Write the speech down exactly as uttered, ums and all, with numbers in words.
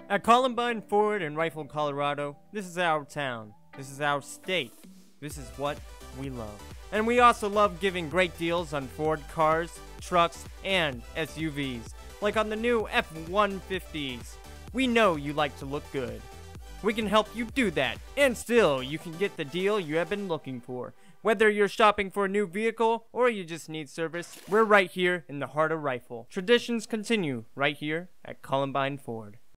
At Columbine Ford in Rifle, Colorado, this is our town. This is our state. This is what we love. And we also love giving great deals on Ford cars, trucks, and S U Vs, like on the new F one fifties. We know you like to look good. We can help you do that, and still, you can get the deal you have been looking for. Whether you're shopping for a new vehicle, or you just need service, we're right here in the heart of Rifle. Traditions continue right here at Columbine Ford.